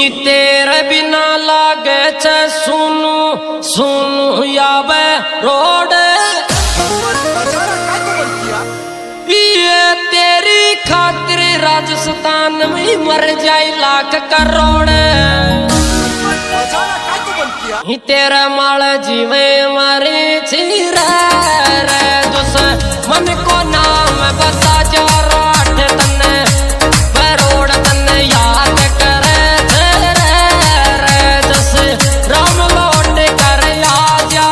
ही तेरे बिना लागे छे सुनु सुनु यावे रोड। ये तेरी खातिर राजस्थान में मर जाए लाख करोड़। ही तेरा माल जीवे मारे चीरा रे जोस मन को नाम बता जा राठ तन्ने बरोड़ तन्ने याद करे रे जोस राम लौट कर आ जा।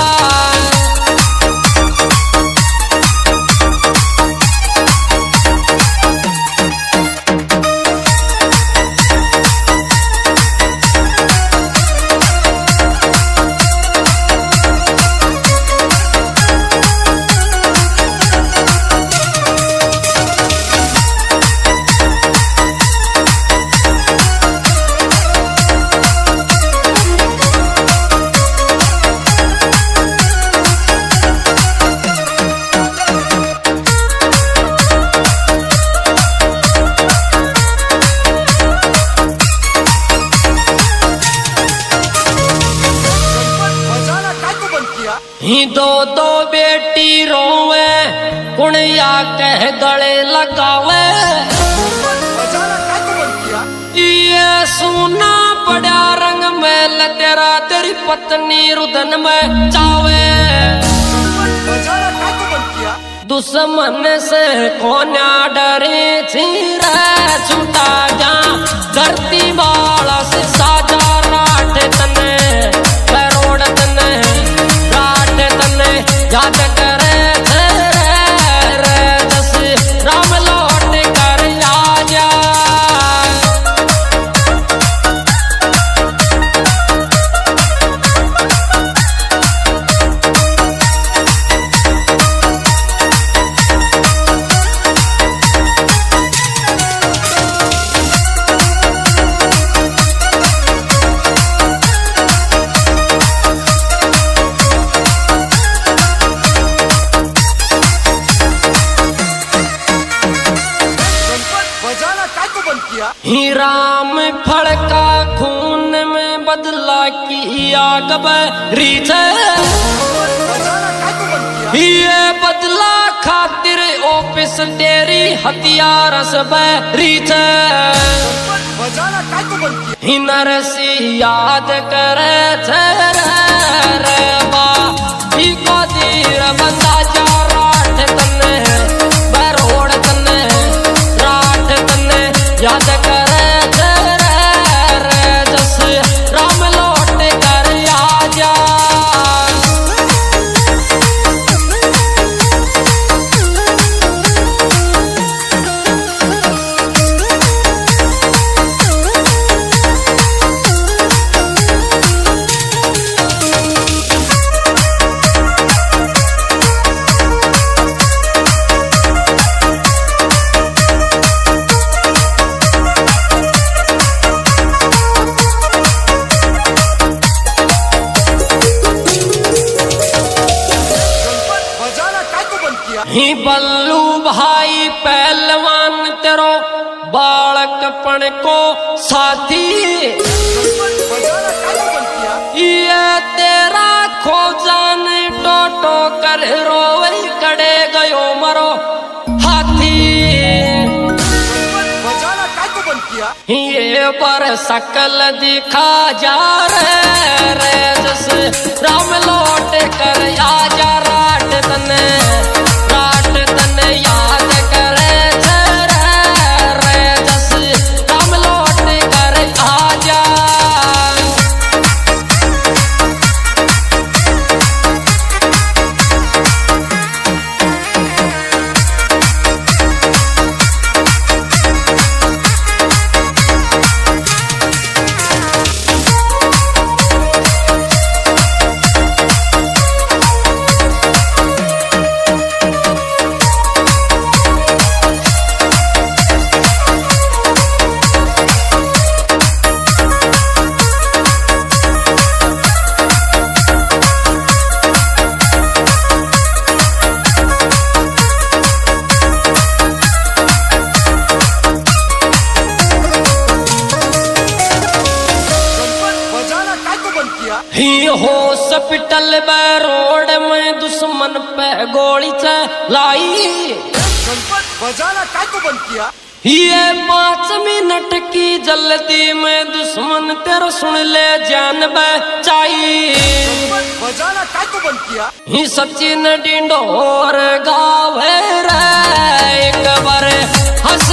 ही दो दो बेटी रोवे कुणिया कह गले लगावे। ये सुना पड़ा रंग मैल तेरा तेरी पत्नी रुदन में चावे। दुश्मन से कोन्या डरे छीरा छूटा जा धरती वाला से साजा राठ तने बरोड़ तने याद करे रे जस राम लौट कर आ जा। ही राम फड़का खून में बदला की आग बरी छे। ये बदला खातिर ऑफिस तेरी हथियार से बरी छे। ही नरसी याद करे छे रे बा ही को दीर बंदा जा राठ तने बरोड़ तने राठ तने याद करे रे जस राम लौट कर आ जा। ही बल्लू भाई पहलवान तेरो बालकपन को साथी। ये तेरा खोजान टोटो कर रोवई कड़े गयो मरो हाथी। ये पर सकल दिखा जा रे जस राम लौट कर आ जा राठ तने याद करे रे जस राम लौट कर आ जा। हॉस्पिटल में रोड में दुश्मन पे गोली चलाई। बजाना काय को बंद किया? ये 5 मिनट की जल्दी में दुश्मन तेरा सुन ले जान बचाई। बजाना काय को बंद किया? ही सचिन डिंडोर गावे रे एक बार हंस